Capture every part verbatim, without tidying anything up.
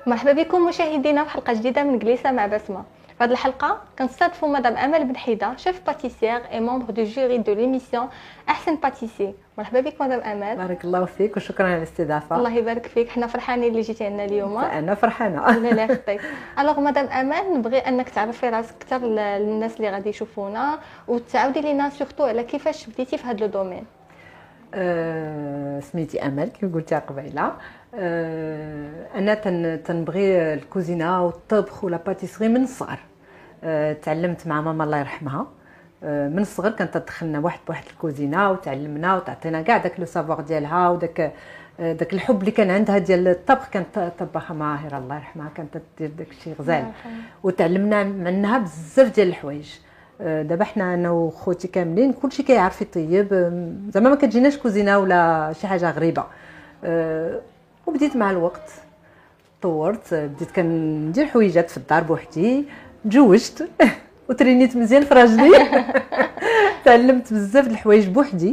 مرحبا بكم مشاهدينا في حلقه جديده من جليسه مع بسمه. في هذه الحلقه كنستضيفوا مدام امل بن حيده، شيف باتيسير اي ممبر دو جوري دو ليميسيون احسن باتيسي. مرحبا بك مدام امل. بارك الله فيك وشكرا على الاستضافه. الله يبارك فيك، حنا فرحانين اللي جيتي عندنا اليوم. انا فرحانه. الله لا يخطيك. الوغ مدام امل، نبغي انك تعرفي راسك اكثر للناس اللي غادي يشوفونا، وتعاودي لينا سورتو على كيفاش بديتي في هذا لو دومين. أه سميتي امل كيف قلتي قبيله. أه انا تن تنبغي الكوزينه والطبخ ولا باتيسري من الصغر. أه تعلمت مع ماما الله يرحمها. أه من الصغر كانت تدخلنا واحد بواحد الكوزينه وتعلمنا وتعطينا كاع داك لو سافوار ديالها وداك داك الحب اللي كان عندها ديال الطبخ. كانت طباخه ماهره الله يرحمها، كانت دير داك الشيء غزال وتعلمنا منها بزاف ديال الحوايج. دابا حنا انا وخوتي كاملين كلشي كيعرف يطيب، زعما ما كتجيناش كوزينه ولا شي حاجه غريبه. أه وبديت مع الوقت طورت، بديت كندير حويجات في الدار بوحدي، تزوجت وترينيت مزيان في راجلي. تعلمت بزاف د الحوايج بوحدي.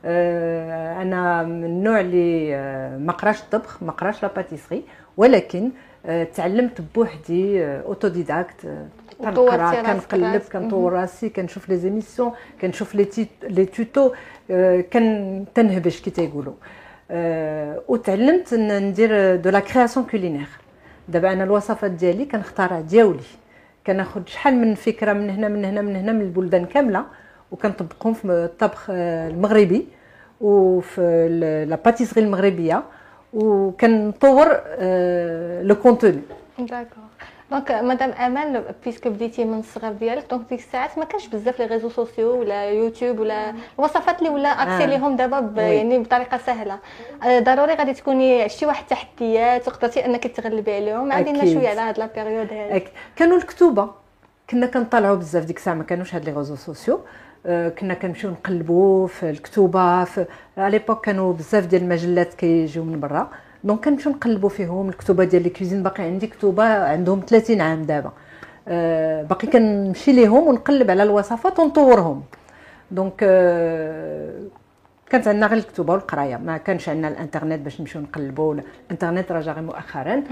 أه انا من النوع اللي ما قراش الطبخ ما قراش لا باتيسري، ولكن أه تعلمت بوحدي اوتوديداكت. كنقرا كنقلب كنطور راسي كنشوف لي زيميسيون كنشوف لي لي توتو، كان تنهبش كي تيقولوا. أه وتعلمت ندير دو لا كرياسيون كولينير. دابا انا الوصفات ديالي كنختارها دياولي، كناخذ شحال من فكره من هنا من هنا من هنا من البلدان كامله وكنطبقهم في الطبخ المغربي وفي لا باتيسري المغربيه، وكنطور أه لو كونتوني. داكور. دونك مدام امل، بيسكو بديتي من الصغر ديالك، دونك ديك الساعات ما كانش بزاف لي ريزو سوسيو ولا يوتيوب ولا الوصفات اللي ولا اكسي ليهم دابا يعني بطريقه سهله. ضروري غادي تكوني شي واحد تحديات وقدرتي انك تغلبي عليهم. عندنا شويه على هاد لا بيريود هذه. كانوا الكتوبه، كنا كنطلعوا بزاف ديك الساعه، ما كانوش هاد لي ريزو سوسيو. كنا كنمشيو نقلبوا في الكتوبه. في على ليبوك كانوا بزاف ديال المجلات كيجيو من برا، دونك كنمشيو نقلبوا فيهم. الكتوبه ديال الكوزين باقي عندي كتوبه عندهم ثلاثين عام دابا. أه باقي كنمشي ليهم ونقلب على الوصفات ونطورهم. دونك أه كانت عندنا غير الكتوبه والقرايه، ما كانش عندنا الانترنت باش نمشيو نقلبوا. الانترنت راه جا غير مؤخرا،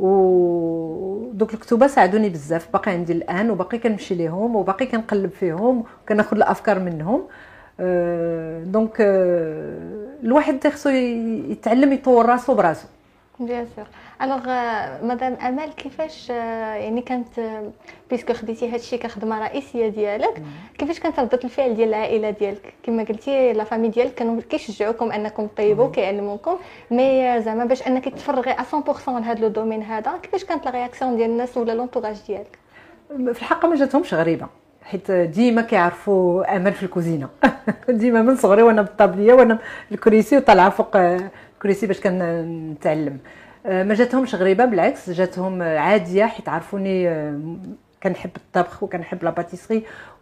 ودوك الكتوبه ساعدوني بزاف، باقي عندي الان وباقي كنمشي ليهم وباقي كنقلب فيهم وكناخذ الافكار منهم. أه دونك أه الواحد خصو يتعلم يطور راسو براسو. بيان سور. الوغ مدام امل، كيفاش يعني كانت بيسكو خديتي هادشي كخدمه رئيسيه ديالك، كيفاش كانت رده الفعل ديال العائله ديالك؟ كما قلتي لا فامي ديالك كانوا كيشجعوكم انكم طيبوا كيعلموكم، مي زعما باش انك تفرغي مية بالمية لهذا لو دومين هذا، كيفاش كانت لا رياكسيون ديال الناس ولا لونطوراج ديالك؟ في الحقيقه ما جاتهمش غريبه، حيت ديما كيعرفوا امل في الكوزينه. ديما من صغري وانا بالطابليه وانا الكريسي وطالعه فوق الكريسي باش كنتعلم. ما جاتهمش غريبه، بالعكس جاتهم عاديه، حيت عرفوني كنحب الطبخ وكنحب لا باتيسري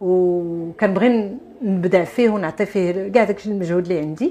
وكنبغي نبدع فيه ونعطي فيه كاع داكشي المجهود اللي عندي.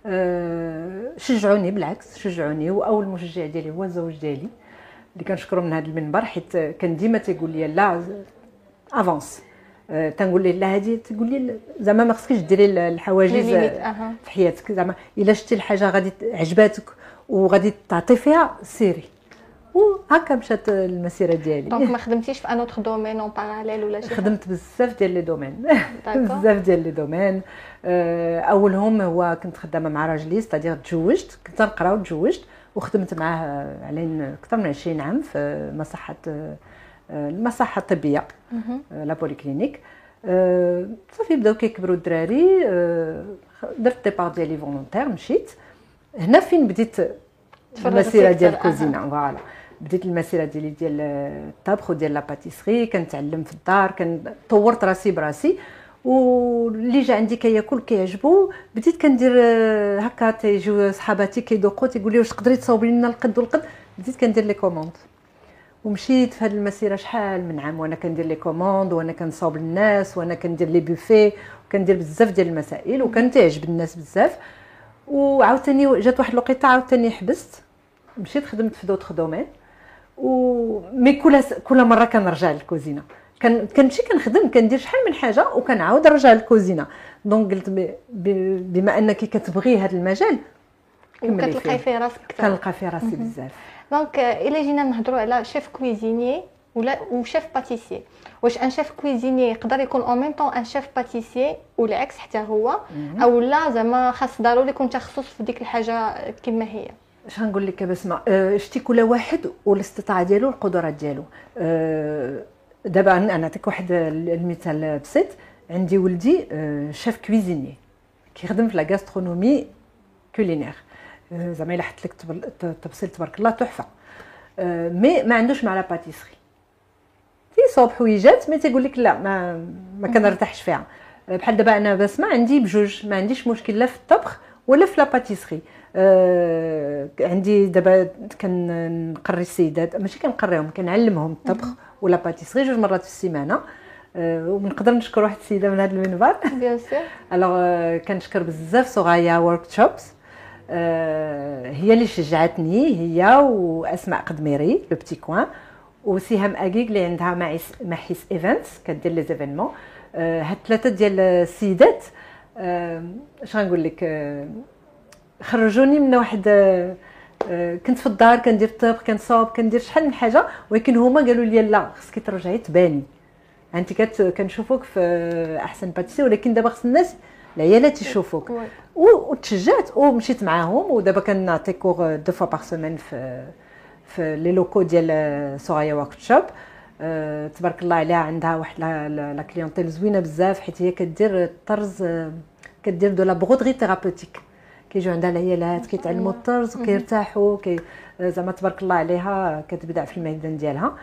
شجعوني، بالعكس شجعوني. واول مشجع ديالي هو الزوج ديالي اللي كنشكرو من هذا المنبر، حيت كان ديما تيقول لي لا افونس. أه تنقول ليه لا، هذه تقول لي زعما ما خصكيش ديري الحواجز في حياتك، زعما الا شتي الحاجه غادي عجباتك وغادي تعطي فيها سيري. وهكا مشات المسيره ديالي. دونك ما خدمتيش في ان اوتر دومين اون باراليل ولا شي؟ خدمت بزاف ديال لي دومين. بزاف ديال لي دومين. أه اولهم هو كنت خدامه مع راجلي، ستادير تزوجت، كنت نقرا وتزوجت وخدمت معاه على اكثر من عشرين عام في مصحه المصحه الطبيه لا بوليكلينيك. أه صافي بداو كيكبروا الدراري. أه درت ديبار ديالي فولونتير، مشيت هنا فين بديت المسيره ديال الكوزينه. فوالا بديت المسيره ديالي ديال الطبخ وديال لا باتيسري، كنتعلم في الدار، كنطورت راسي براسي، واللي جا عندي كياكل كيعجبو بديت كندير هكا. تيجيو صحاباتي كيذوقوا تيقول لي واش تقدري تصاوبي لنا القد والقد، بديت كندير لي كوموند. ومشيت في هذه المسيره شحال من عام وانا كندير لي كوموند وانا كنصاوب للناس وانا كندير لي بوفي وكندير بزاف ديال المسائل، وكان تعجب الناس بزاف. وعاوتاني جات واحد الوقيته عاوتاني حبست، مشيت خدمت في دوطخ دومين. و مي كل كل مره كنرجع للكوزينه، كان كنمشي كنخدم كندير شحال من حاجه وكنعاود نرجع للكوزينه. دونك قلت بما انك كتبغي هذا المجال وكتلقاي فيه راسك اكثر. كنلقى فيه راسي بزاف. دونك الا جينا نهضروا على شيف كويزيني ولا وشيف باتيسيي، واش ان شيف كويزيني يقدر يكون اون ميم طون ان شيف باتيسيي والعكس حتى هو، او لا زعما خاص ضروري يكون تخصص في ديك الحاجه كما هي؟ اش غنقول لك بسمه، أه شتي كل واحد والاستطاعه ديالو والقدرات ديالو. أه دابا نعطيك واحد المثال بسيط. عندي ولدي أه شيف كويزيني كيخدم في لا غاسترونومي كولينير، أه زعما الا حط لك التبصيل تبارك الله تحفه. أه مي ما عندوش مع لا باتيسري، تيصوب حويجات مي تيقول لك لا ما ما كنرتاحش فيها. بحال دابا انا بسمه عندي بجوج، ما عنديش مشكل لا في الطبخ ولا في لا باتيسري. أه عندي دابا كنقري السيدات، ماشي كنقريهم كنعلمهم الطبخ ولا باتيسري جوج مرات في السيمانه. أه ونقدر نشكر واحد السيده من هذا المنبر بيان سور. الوغ كنشكر بزاف سوريا ورك شوبس، أه هي اللي شجعتني، هي واسماء قدميري لو بتي كوان، وسهام اكيك اللي عندها معيس محيس ايفنتس كدير لي زيفينمون. أه هاد ثلاثه ديال السيدات اش أه غنقول لك، أه خرجوني من واحد أه كنت في الدار كندير الطبخ كنصاوب كندير شحال من حاجه، ولكن هما قالوا لي لا خصك ترجعي تباني، انت كت كنشوفوك في احسن باتيسي، ولكن دابا خص الناس العيالات يشوفوك. وتشجعت ومشيت معاهم، ودابا كنعطي كور دو فوا باغ سيمين في في لي لوكو ديال سوريا ورك شوب. أه تبارك الله عليها، عندها واحد لا كليونتيل زوينه بزاف، حيت هي كدير الطرز، كدير دو لا برودري ثيرابوتيك، كيجيو عندها العيالات كيتعلموا الطرز وكيرتاحوا كي زعما تبارك الله عليها كتبدع في الميدان ديالها.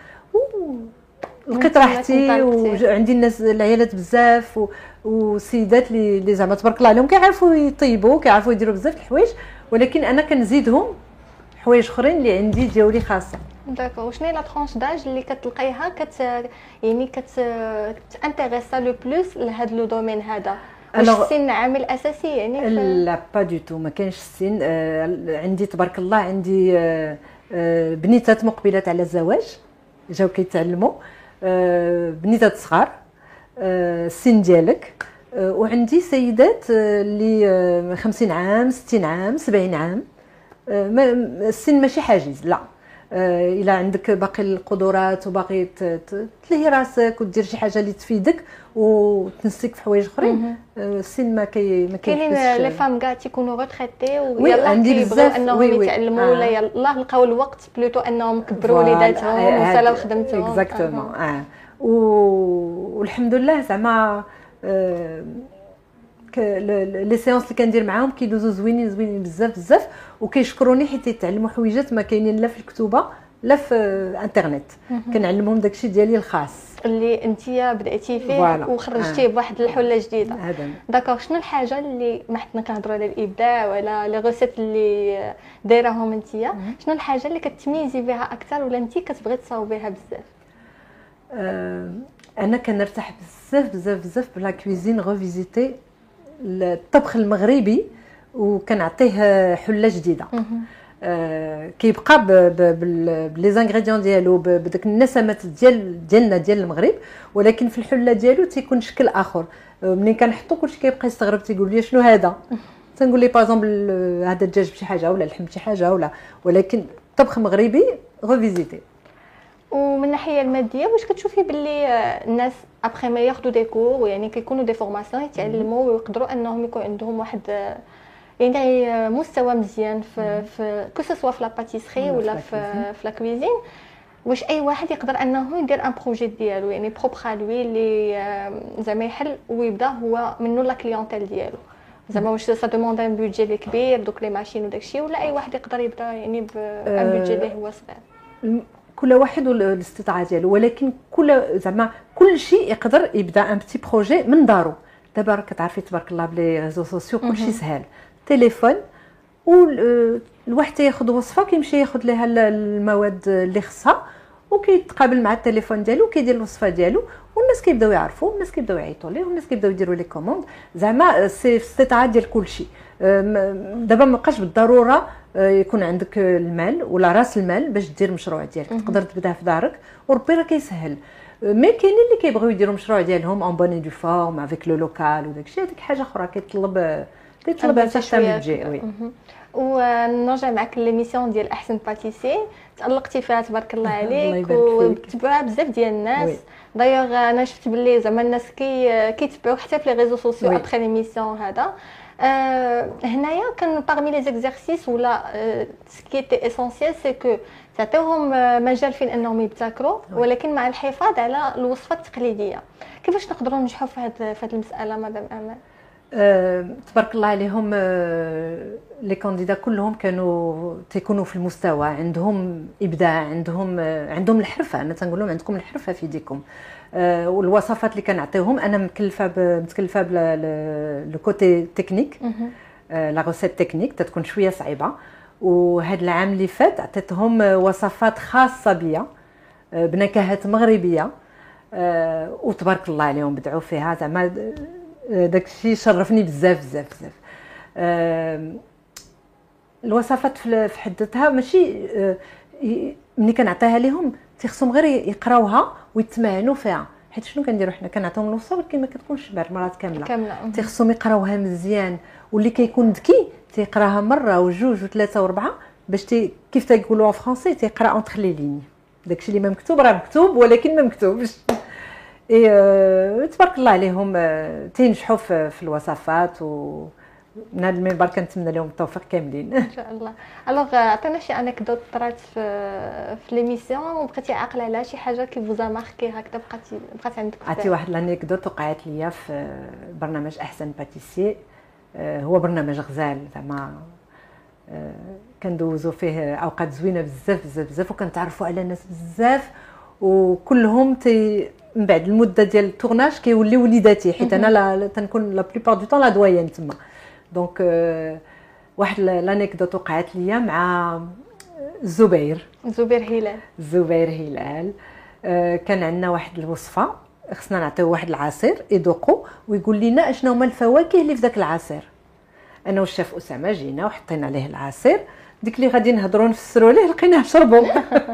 لقيت راحتي، وعندي الناس العيالات بزاف وسيدات اللي زعما تبارك الله عليهم كيعرفوا يطيبوا كيعرفوا يديروا بزاف الحوايج، ولكن انا كنزيدهم حوايج اخرين اللي عندي ديالي خاصه. داكور. وشنو هي لا ترونش داج اللي كتلقايها كت يعني كت كتانتيريسا لو بلوس لهذا لو دومين هذا؟ واش السن عامل اساسي يعني؟ لا با دو تو، ما كاينش السن. آه عندي تبارك الله عندي آه آه بنيتات مقبلات على الزواج جاو كيتعلموا، آه بنيتات صغار آه السن ديالك، آه وعندي سيدات اللي آه خمسين عام ستين عام سبعين عام. آه السن ماشي حاجز، لا. آه الا عندك باقي القدرات وباقي تلهي راسك ودير شي حاجه اللي تفيدك وتنسيك في حوايج اخرين، السن ما كي ما كاينين لي فام كاع تيكونوا ريتريتي ويلاه كيبغيو انهم يتعلموا ولا يلاه لقاو الوقت بلوتو انهم يكبروا وليداتهم وسالاو خدمتهم. اكزاكتومون. اه والحمد لله زعما لي سيونس اللي كندير معاهم كيدوزو زوينين زوينين بزاف بزاف، وكيشكروني حيت يتعلموا حويجات ما كاينين لا في الكتوبه لا في انترنت. كنعلمهم داكشي ديالي الخاص اللي انتيا بداتي فيه وخرجتيه آه. بواحد الحله جديده. داكوغ. شنو الحاجه اللي ما حنا كنهضروا على الابداع ولا لي غوسيت اللي دايراهم انتيا، شنو الحاجه اللي كتميزي بها اكثر ولا انتي كتبغي تصاوبيها بزاف؟ آه انا كنرتاح بزاف بزاف بزاف بلا كويزين ريفيزيتي الطبخ المغربي، وكنعطيه حله جديده. آه كيبقى بلي زانغريديون ديالو بداك النسمات ديال ديالنا ديال المغرب، ولكن في الحله ديالو تيكون شكل اخر. آه ملي كنحطو كلشي كيبقى يستغرب تيقول لي شنو هذا، تنقول لي باغ هذا الدجاج بشي حاجه ولا اللحم بشي حاجه ولا، ولكن طبخ مغربي ريفيزيتي. ومن الناحيه الماديه واش كتشوفي باللي الناس ابخي ما ياخذوا دي كور يعني كيكونوا دي فورماسيون يتعلموا ويقدروا انهم يكون عندهم واحد يعني مستوى مزيان في في كو سوا في لا باتيسري ولا في في لا كويزين، واش اي واحد يقدر انه يدير ان بروجي ديالو يعني بروبر لوي اللي زعما يحل ويبدا هو منو لا كليونتيل ديالو؟ زعما واش سا دوموند ان بودجي اللي كبير دوك لي ماشين وداكشي، ولا اي واحد يقدر يبدا يعني بان بودجي اللي هو صغير؟ كل واحد والاستطاعه ديالو، ولكن كل زعما كل شيء يقدر يبدا ان بتي بروجي من دارو. دابا كتعرفي تبارك الله بلي ريزو سوسيو كلشي سهل، تليفون والواحد تياخذ وصفه كيمشي ياخذ ليها المواد اللي خصها وكيتقابل مع التليفون ديالو وكيدير الوصفه ديالو، والناس كيبداو يعرفوا، الناس كيبداو يعيطوا ليه، والناس كيبداو يديروا لي كوموند. زعما سي استطاعه ديال كلشي. دابا ما بقاش بالضروره يكون عندك المال ولا راس المال باش دير مشروع ديالك، تقدر تبدا في دارك وربي راه كيسهل. مي كاينين اللي كيبغيو يديروا مشروع ديالهم اون بوني دو فورم افيك لو لوكال وداكشي، هذيك حاجه اخرى كيطلب تيطلب ان سيغتان بيدجي. وي ونرجع معك ليميسيون ديال احسن باتيسي، تالقتي فيها تبارك الله عليك وتبعها بزاف ديال الناس. دايوغ انا شفت باللي زعما الناس كي كيتبعوك حتى في لي ريزو سوسيو ابخي ليميسيون هذا. أه هنايا كان باغمي لي زيكزارسيس ولا سكي ايتي اسونسيال سي كو تعطيوهم مجال فين انهم يبتكروا ولكن مع الحفاظ على الوصفه التقليديه. كيفاش نقدروا ننجحوا في هذه في هذه المساله مدام امال؟ أه تبارك الله عليهم. أه لي كانديدا كلهم كانوا تيكونوا في المستوى، عندهم ابداع، عندهم أه عندهم الحرفه. انا تنقول لهم عندكم الحرفه في يديكم. أه والوصفات اللي كنعطيهم انا مكلفه متكلفه بلو كوتي تكنيك. أه لا روسيت تكنيك تتكون شويه صعيبه، وهذا العام اللي فات عطيتهم وصفات خاصه بيا أه بنكهات مغربيه. أه وتبارك الله عليهم بدعوا فيها زعما داكشي شرفني بزاف بزاف بزاف. أه الوصفات في حدتها ماشي أه ملي كنعطيها لهم تيخصهم غير يقراوها ويتمعنوا فيها، حيت شنو كنديروا حنا كنعطيهم الوصفه ولكن ما كتكونش شبع مرات كامله كامله. تيخصهم يقراوها مزيان، واللي كيكون ذكي تيقراها مره وجوج وثلاثه واربعه باش تي كيف تيقولوا في فرونسي تيقرا اونتر لي لين. داكشي اللي ما مكتوب راه مكتوب ولكن ما مكتوبش. اي أه تبارك الله عليهم. أه تينجحوا في, في الوصفات، و من هذا المنبر كنتمنى لهم التوفيق كاملين ان شاء الله. الوغ عطينا شي انكدوت طرات في في ليميسيون وبقيتي عاقله على شي حاجه كي فوزا ماركي هكذا بقاتي بقات عندك؟ عرفتي واحد الانكدوت وقعت ليا في برنامج احسن باتيسي. أه هو برنامج غزال زعما أه كندوزو فيه اوقات زوينه بزاف بزاف بزاف وكنتعرفوا على ناس بزاف، وكلهم تي من بعد المده ديال التورناج كيوليو وليداتي، حيت انا لا تنكون لا بليبار دو طون لا دويان تما. دونك أه واحد لانيكدوت وقعت ليا مع الزبير زبير هلال. زبير هلال أه كان عندنا واحد الوصفه خصنا نعطيو واحد العصير يذوقوا ويقول لنا اشنو هما الفواكه اللي في ذاك العصير. انا والشيف اسامه جينا وحطينا عليه العصير، ديك اللي غادي نهضروا نفسروا ليه لقيناه شربوا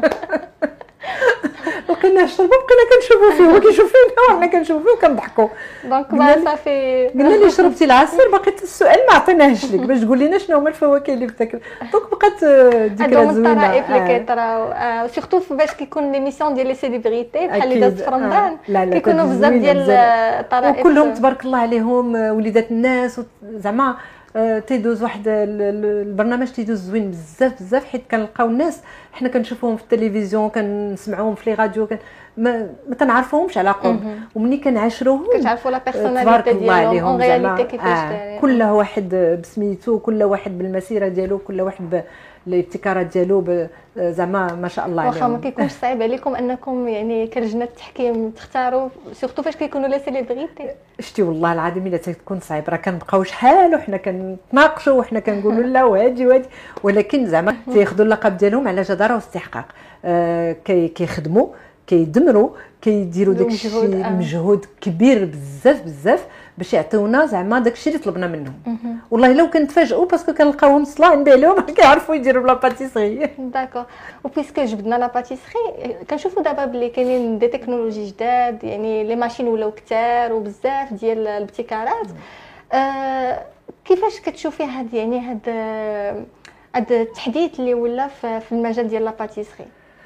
لقيناه شربوا بقينا كنشوفوا فيه هو كيشوف فينا وحنا كنشوفوا فيه وكنضحكوا. دونك ما صافي قلنا لي شربتي العصير باقي السؤال ما عطيناهش لك باش تقول لنا شنو هما الفواكه اللي بتاكل. دونك بقات ذكرى زوينه. هادو الطرائف اللي كيطراو سورتو فاش كيكون ليميسيون ديال لي سيليبريتي بحال اللي دازت في رمضان كيكونوا بزاف ديال الطرائف وكلهم تبارك الله عليهم وليدات الناس زعما تيدوز واحد البرنامج تيدوز زوين بزاف بزاف، حيت كنلقاو الناس حنا كنشوفوهم في التلفزيون كنسمعوهم في لي راديو كان ما, ما تنعرفوهمش على قرب، ومني كنعاشروهم كتعرفوا لا بيرسوناليتي ديالهم اون رياليتي كيفاش دايرين. كل واحد بسميتو، كل واحد بالمسيره ديالو، كل واحد الابتكارات ديالو زعما ما شاء الله عليهم. واخا ما كيكونش صعيب عليكم انكم يعني كلجنه التحكيم تختاروا سورتو فاش كيكونوا لي سيليبريتي؟ شتي والله العظيم الا تكون صعيب راه كنبقاو شحال وحنا كنتناقشوا وحنا كنقولوا لا وهادي وهادي، ولكن زعما تياخذوا اللقب ديالهم على جداره واستحقاق. آه كيخدموا كيدمروا كيديروا داكشي مجهود كبير بزاف بزاف باش يعطيونا زعما داكشي اللي طلبنا منهم. والله لو كنتفاجئوا باسكو كنلقاوهم صلا نبيع لهم كيعرفوا يديروا لا باتيسري. داكور. وبيسكو جبدنا لا باتيسري كنشوفوا دابا بلي كاينين دي تكنولوجي جداد، يعني لي ماشين ولاو كثار وبزاف ديال الابتكارات. آه كيفاش كتشوفي هاد يعني هاد هاد التحديث اللي ولا في المجال ديال لا باتيسري؟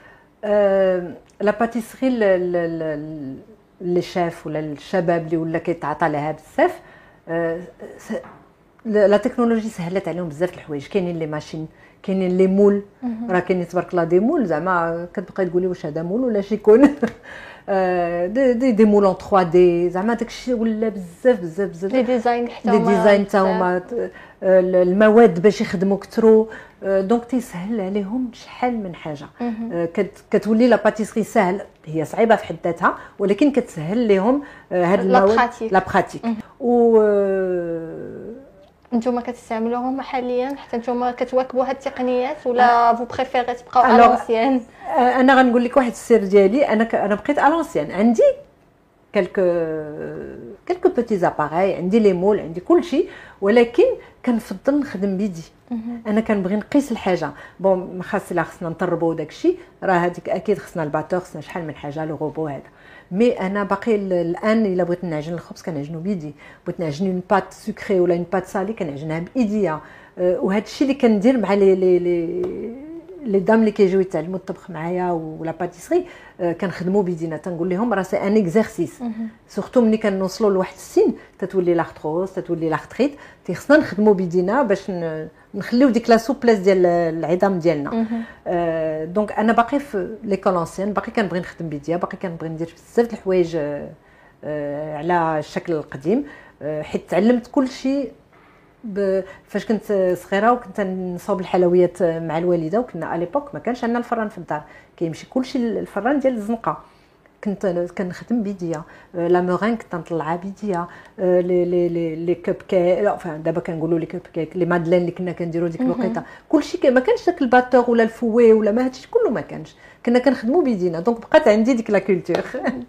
أه لا باتيسري اللي شاف ولا الشباب اللي ولا كيتعاطى لها بزاف، أه لا تكنولوجي سهلت عليهم بزاف الحوايج. كاينين لي ماشين، كاينين لي مول، راه كاينين تبارك الله دي مول زعما كتبقاي تقولي واش هذا مول ولا شي يكون أه دي, دي, دي مول اون ثري دي زعما داكشي ولا بزاف بزاف بزاف لي ديزاين حتى لي ديزاين حتى هما المواد باش يخدموا كثروا. دونك تيسهل عليهم شحال من حاجه. كتولي لا باتيسري سهل، هي صعيبه في حد ذاتها ولكن كتسهل لهم هاد المواد لا براتيك. و نتوما كتستعملوهم حاليا حتى نتوما كتواكبوا هاد التقنيات ولا فو بريفيري تبقاو على لونسيان؟ انا غنقول لك واحد السر ديالي، انا ك... انا بقيت على لونسيان. عندي كلكو كلكو بوتي زاباراي، عندي لي مول، عندي كل شيء، ولكن كنفضل نخدم بيدي. انا كنبغي نقيس الحاجه بون ما خاص لا خصنا نطربوا داكشي، راه هذيك اكيد خصنا الباتور، خصنا شحال من حاجه لو روبو هذا، مي انا باقي الان الا بغيت نعجن الخبز كنعجنو بيدي، بغيت نعجن اون بات سكري ولا اون بات سالي كنعجنها بايديا. وهذا الشيء اللي كندير مع لي لي لي لي دام اللي كيجيو يتعلموا الطبخ معايا ولا باتيسري، كنخدموا بيدينا، تنقول لهم راه سي ان اكزرسيس. سورتو ملي كنوصلوا لواحد السن تتولي لاختروس تتولي لاختريت، تيخصنا نخدموا بيدينا باش نخليو ديك لا سوبليس ديال العظام ديالنا. أه دونك انا باقي في ليكول انسيان، باقي كنبغي نخدم بيديا، باقي كنبغي ندير بزاف د الحوايج أه على الشكل القديم، أه حيت تعلمت كل شيء فاش كنت صغيره وكنت نصاوب الحلويات مع الوالده. وكنا اليبوك ما كانش عندنا الفران في الدار، كيمشي كلشي الفران ديال الزنقه، كنت كنخدم بيديا. لا مورين كنت نطلعها بيديا، لي لي لي لي كوب كيك، enfin دابا كنقولوا لي كوب كيك، لي مادلين اللي كنا كنديروا ديك الوقيته، كلشي ما كانش داك الباتور ولا الفوي ولا ما هادشي كله ما كانش، كنا كنخدموا بيدينا. دونك بقات عندي ديك لا كولتور.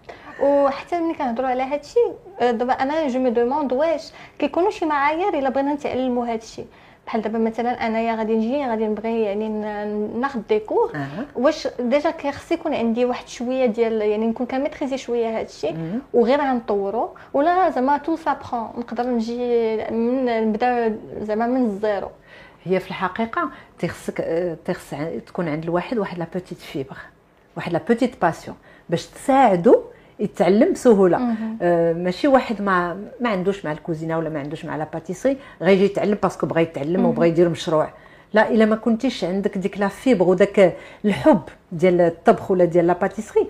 وحتى ملي كنهضروا على هادشي دابا انا جو مي دوموند واش كيكونوا شي معايير الا بغينا نتعلموا هادشي، بحال دابا مثلا انايا غادي نجي غادي نبغي يعني ناخذ ديكور، واش ديجا كيخص يكون عندي واحد شويه ديال يعني نكون كميتريزي شويه هادشي وغير غنطورو، ولا زعما تو سابخون نقدر نجي من نبدا زعما من الزيرو؟ هي في الحقيقه تيخصك تيخص تكون عند الواحد واحد لا بوتيت فيبر، واحد لا بوتيت باسيون باش تساعدو يتعلم بسهوله. آه ماشي واحد ما ما عندوش مع الكوزينه ولا ما عندوش مع لا باتيسري غيجي يتعلم باسكو بغى يتعلم وبغى يدير مشروع. لا، الا ما كنتيش عندك ديك لا فيبر وداك الحب ديال الطبخ ولا ديال لا باتيسري،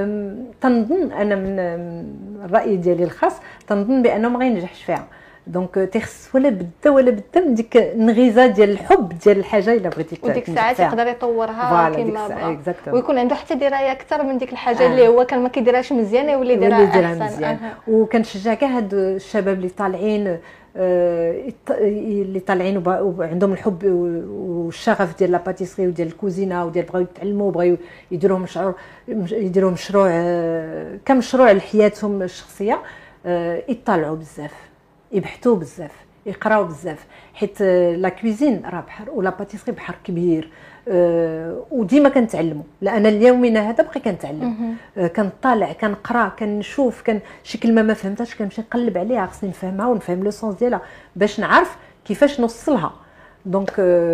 تنظن انا من الراي ديالي الخاص تنظن بانه ما غينجحش فيها. دونك تيخص ولا بدا ولا بدا من ديك النغيزه ديال الحب ديال الحاجه الا بغيتي تنجح وديك الساعات يقدر يطورها كما بغا، ويكون عنده حتى درايه اكثر من ديك الحاجه آه. اللي هو كان ما كيديرهاش مزيان يولي يديرها احسن. آه. وكنشجع كاع هاد الشباب اللي طالعين آه اللي طالعين وعندهم الحب والشغف ديال لا باتيسري وديال الكوزينه وديال بغاو يتعلموا وبغاو يديروا مشروع يديروا مشروع آه كمشروع لحياتهم الشخصيه، آه يطلعوا بزاف، يبحثوا بزاف، يقراو بزاف، حيت لا كويزين راه بحر ولا باتيسري بحر كبير. أه وديما كنتعلموا، لا انا اليومنا هذا بقي كنتعلم، أه كنطالع كنقرا كنشوف، كان شي كلمه ما فهمتهاش كنمشي نقلب عليها، خصني نفهمها ونفهم لو سونس ديالها باش نعرف كيفاش نوصلها. دونك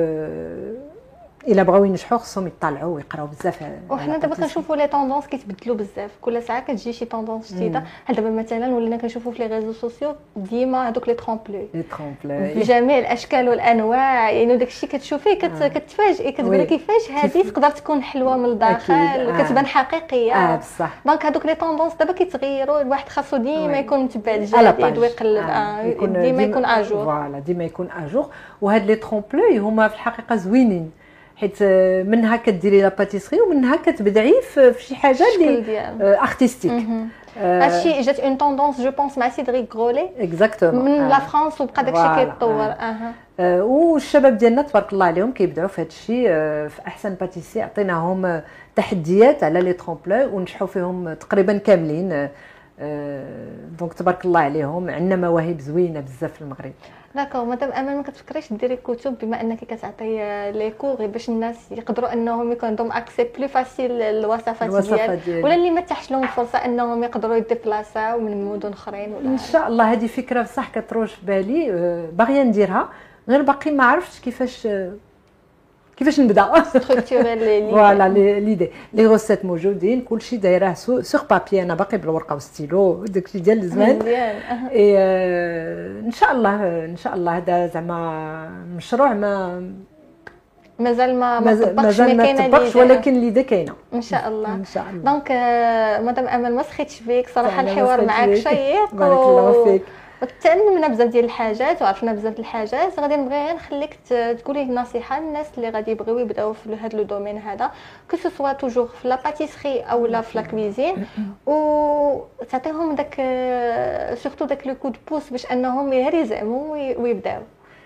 أه الا بغاو ينجحوا خصهم يطلعوا ويقراو بزاف. وحنا دابا كنشوفوا لي طوندونس كيتبدلوا بزاف، كل ساعه كتجي شي طوندونس جديده. بحال دابا مثلا ولينا كنشوفوا في لي ريزو سوسيو ديما هذوك لي ترومبلو لي ترومبلو بجميع الاشكال والانواع، يعني داكشي كتشوفي كتفاجئي كتقولي كيفاش هذه تقدر تكون حلوه من الداخل وكتبان حقيقيه. اه بصح. دونك هذوك لي طوندونس دابا كيتغيروا، الواحد خاصو ديما يكون متبع الجديد ويقلب، آه ديما يكون اجور. فوالا ديما يكون اجور. وهاد لي ترومبلو هما في الحقيقه زوينين، حيت منها كديري لا باتيسري ومنها كتبدعي في شي حاجه اللي ارتستيك. هادشي جات اون طوندونس جو بونس مع سيدريك غولي اكزاكتومون من لا فرانس، وبقى داكشي كيتطور. اها آه. والشباب ديالنا تبارك الله عليهم كيبدعوا في هادشي. آه في احسن باتيسي عطيناهم تحديات على لي ترومبلو ونجحوا فيهم تقريبا كاملين. آه دونك تبارك الله عليهم، عندنا مواهب زوينه بزاف في المغرب. داكوغ. مادام امل ما كتفكريش ديري كتب بما انك كتعطي لي كور باش الناس يقدروا انهم يكون عندهم اكسي بلو فاسيل الوصفات ديال، ولا اللي ما تحش لهم الفرصه انهم يقدروا يديبلاساو من مدن اخرين؟ ولا ان شاء الله هذه فكره بصح كتروج في بالي، باغيه نديرها، غير باقي ما عرفتش كيفاش كيفاش نبدا ستركتورال لي فوالا ليدي. لي روسيت موجودين، كلشي دايراه سوغ بابي، انا باقي بالورقه والستيلو داكشي ديال الزمان. اي ان شاء الله ان شاء الله هذا زعما مشروع ما مازال ما ما طبقش، ما كاينه، ولكن ليدي كاينه ان شاء الله. ان شاء الله. دونك مادام امل ما سخيتش فيك صراحه، الحوار معاك شيق بارك الله فيك، وتعلمنا بزاف ديال الحاجات وعرفنا بزاف ديال الحاجات. غادي نبغي غير نخليك تقولي نصيحه للناس اللي غادي يبغيو يبداو في هذا لو دومين هذا، كو سوا توجور في لا باتيسري او لا في لا كويزين، وتعطيهم داك سورتو داك لو كو دو بوس باش انهم غير يزعموا ويبداو.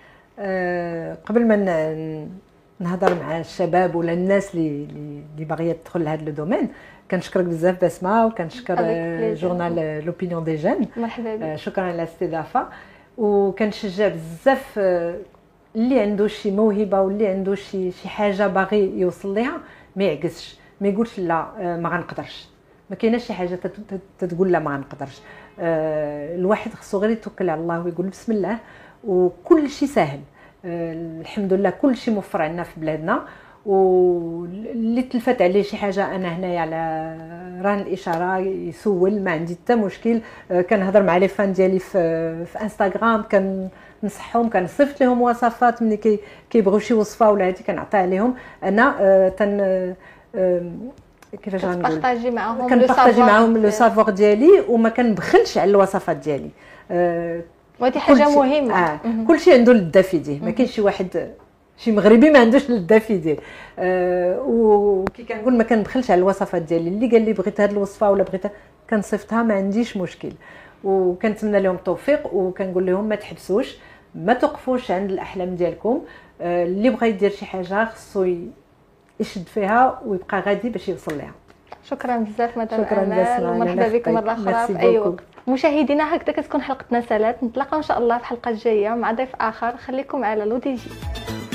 أه قبل ما نهضر مع الشباب ولا الناس اللي اللي باغيه تدخل لهذا لو دومين، كنشكرك بزاف بسمه، وكنشكر جورنال لوبينيون دي جون. مرحبا بك، شكرا على الاستضافه. وكنشجع بزاف اللي عنده شي موهبه واللي عنده شي شي حاجه باغي يوصل ليها ما يعكسش، ما يقولش لا ما غنقدرش. ما كايناش شي حاجه تت- تتقول لا ما غنقدرش. آه، الواحد خصو غير يتوكل على الله ويقول بسم الله وكل شيء سهل. آه، الحمد لله كل شيء موفر عندنا في بلادنا، واللي تلفت عليه شي حاجه انا هنايا على ران الاشاره يسول، ما عندي حتى مشكل. آه، كنهضر مع لي فان ديالي في في انستغرام، كنصحهم، كنصيفط لهم وصفات ملي كي كيبغيو شي وصفه ولا هادي كنعطيها لهم. انا آه، تن آه، كيفاش غنقول، كتبارطاجي معاهم لو كنبارطاجي سافوار معاهم لو ديالك. سافوار ديالي وما كنبخلش على الوصفات ديالي. آه، وهذه حاجه كلشي- مهمه. آه. كلشي عنده لذه في يديه، ما كاينش شي واحد شي مغربي ما عندوش لذه في يديه. آه، وكي كنقول ما كنبخلش على الوصفات ديالي، اللي قال لي بغيت هذه الوصفه ولا بغيتها كنصيفطها، ما عنديش مشكل. وكنتمنى لهم التوفيق، وكنقول لهم ما تحبسوش، ما توقفوش عند الاحلام ديالكم. آه، اللي بغى يدير شي حاجه خصو ي- يشد فيها ويبقى غادي باش يوصل لها. شكرا بزاف مدام شكراً امال، باسمة، ومرحبا أنا بكم مره نحبك. اخرى Merci في اي beaucoup. وقت. مشاهدينا هكذا كتكون حلقتنا سالات، نتلاقاو ان شاء الله في حلقه جايه مع ضيف اخر. خليكم على لو دي جي.